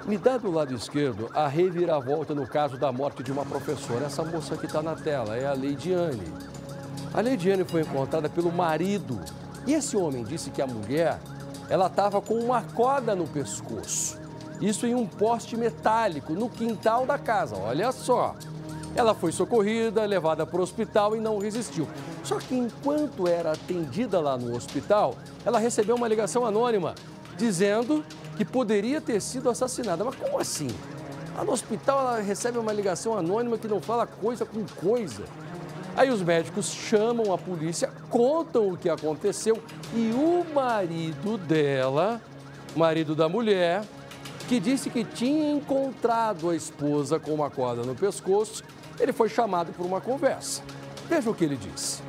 Me dá do lado esquerdo a reviravolta no caso da morte de uma professora. Essa moça que está na tela é a Leidiane. A Leidiane foi encontrada pelo marido. E esse homem disse que a mulher, ela estava com uma corda no pescoço. Isso em um poste metálico no quintal da casa. Olha só. Ela foi socorrida, levada para o hospital e não resistiu. Só que enquanto era atendida lá no hospital, ela recebeu uma ligação anônima dizendo que poderia ter sido assassinada. Mas como assim? Lá no hospital ela recebe uma ligação anônima que não fala coisa com coisa. Aí os médicos chamam a polícia, contam o que aconteceu e o marido dela, marido da mulher, que disse que tinha encontrado a esposa com uma corda no pescoço, ele foi chamado por uma conversa. Veja o que ele disse.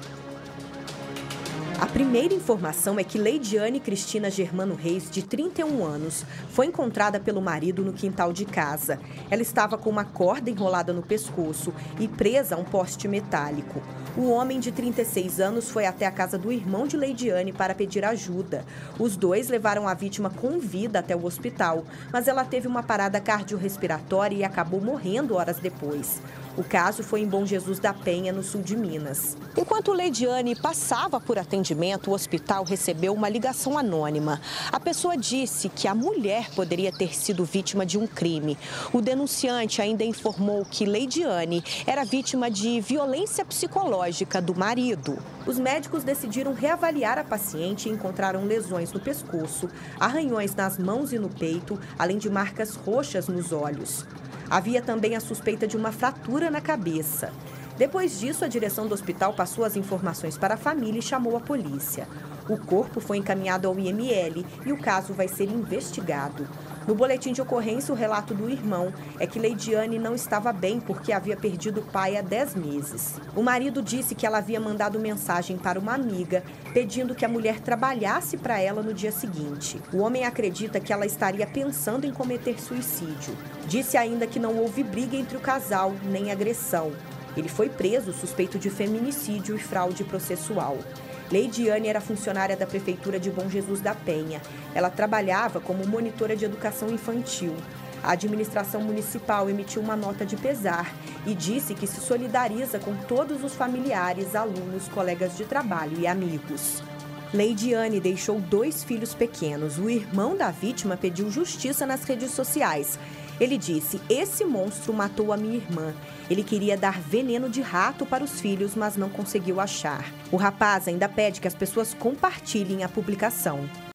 A primeira informação é que Leidiane Cristina Germano Reis, de 31 anos, foi encontrada pelo marido no quintal de casa. Ela estava com uma corda enrolada no pescoço e presa a um poste metálico. O homem de 36 anos foi até a casa do irmão de Leidiane para pedir ajuda. Os dois levaram a vítima com vida até o hospital, mas ela teve uma parada cardiorrespiratória e acabou morrendo horas depois. O caso foi em Bom Jesus da Penha, no sul de Minas. Enquanto Leidiane passava por atendimento, o hospital recebeu uma ligação anônima. A pessoa disse que a mulher poderia ter sido vítima de um crime. O denunciante ainda informou que Leidiane era vítima de violência psicológica do marido. Os médicos decidiram reavaliar a paciente e encontraram lesões no pescoço, arranhões nas mãos e no peito, além de marcas roxas nos olhos. Havia também a suspeita de uma fratura na cabeça. Depois disso, a direção do hospital passou as informações para a família e chamou a polícia. O corpo foi encaminhado ao IML e o caso vai ser investigado. No boletim de ocorrência, o relato do irmão é que Leidiane não estava bem porque havia perdido o pai há 10 meses. O marido disse que ela havia mandado mensagem para uma amiga pedindo que a mulher trabalhasse para ela no dia seguinte. O homem acredita que ela estaria pensando em cometer suicídio. Disse ainda que não houve briga entre o casal, nem agressão. Ele foi preso suspeito de feminicídio e fraude processual. Leidiane era funcionária da Prefeitura de Bom Jesus da Penha. Ela trabalhava como monitora de educação infantil. A administração municipal emitiu uma nota de pesar e disse que se solidariza com todos os familiares, alunos, colegas de trabalho e amigos. Leidiane deixou 2 filhos pequenos. O irmão da vítima pediu justiça nas redes sociais. Ele disse: "Esse monstro matou a minha irmã. Ele queria dar veneno de rato para os filhos, mas não conseguiu achar." O rapaz ainda pede que as pessoas compartilhem a publicação.